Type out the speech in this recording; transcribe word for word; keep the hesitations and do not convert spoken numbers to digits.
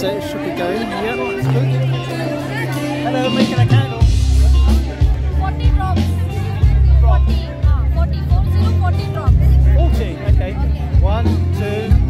it. It should be going. Yep, that's good. Hello, making a candle. forty drops. forty. Ah, forty. forty. forty drops. forty, okay. Okay. One, two,